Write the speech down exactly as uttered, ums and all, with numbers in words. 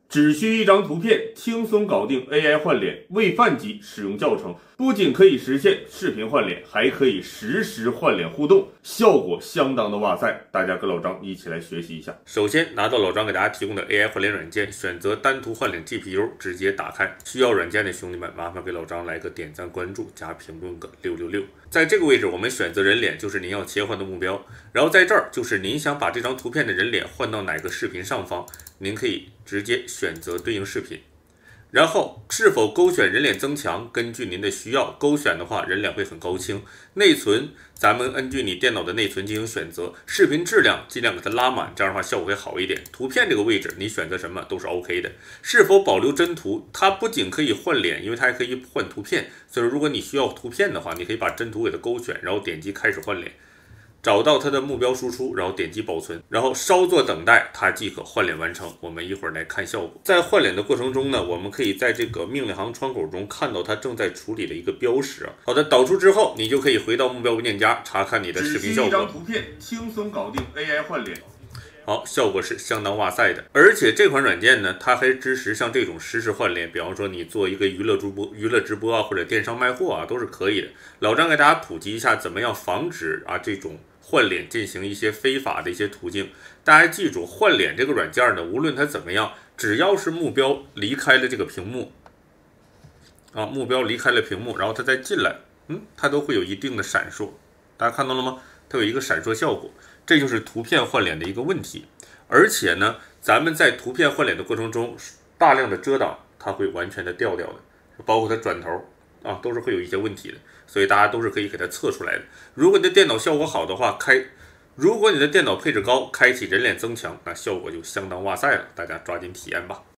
只需一张图片，轻松搞定 A I 换脸，为饭级使用教程，不仅可以实现视频换脸，还可以实时换脸互动，效果相当的哇塞！大家跟老张一起来学习一下。首先拿到老张给大家提供的 A I 换脸软件，选择单图换脸 G P U， 直接打开。需要软件的兄弟们，麻烦给老张来个点赞、关注加评论个六六六。在这个位置，我们选择人脸，就是您要切换的目标。然后在这儿，就是您想把这张图片的人脸换到哪个视频上方，您可以直接选择对应视频。然后是否勾选人脸增强，根据您的需要，勾选的话人脸会很高清。内存咱们根据你电脑的内存进行选择，视频质量尽量给它拉满，这样的话效果会好一点。图片这个位置你选择什么都是 OK 的。是否保留真图，它不仅可以换脸，因为它还可以换图片，所以说如果你需要图片的话，你可以把真图给它勾选，然后点击开始换脸。找到它的目标输出，然后点击保存，然后稍作等待，它即可换脸完成。我们一会儿来看效果。在换脸的过程中呢，我们可以在这个命令行窗口中看到它正在处理的一个标识。好的，导出之后，你就可以回到目标文件夹查看你的视频效果。只需一张图片，轻松搞定 A I 换脸。好，效果是相当哇塞的。而且这款软件呢，它还支持像这种实时换脸，比方说你做一个娱乐主播、娱乐直播啊，或者电商卖货啊，都是可以的。老张给大家普及一下，怎么样防止啊这种换脸进行一些非法的一些途径。大家记住，换脸这个软件呢，无论它怎么样，只要是目标离开了这个屏幕，啊，目标离开了屏幕，然后它再进来，嗯，它都会有一定的闪烁。大家看到了吗？它有一个闪烁效果，这就是图片换脸的一个问题。而且呢，咱们在图片换脸的过程中，大量的遮挡，它会完全的掉掉的，包括它转头啊，都是会有一些问题的。所以大家都是可以给它测出来的。如果你的电脑效果好的话，开；如果你的电脑配置高，开启人脸增强，那效果就相当哇塞了。大家抓紧体验吧。